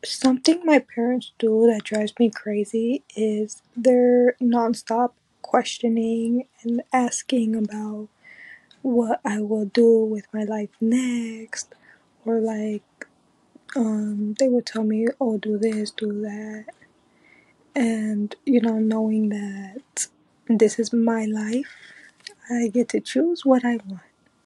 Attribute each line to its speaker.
Speaker 1: Something my parents do that drives me crazy is their nonstop questioning and asking about what I will do with my life next, or like they would tell me, oh, do this, do that, and knowing that this is my life, I get to choose what I want.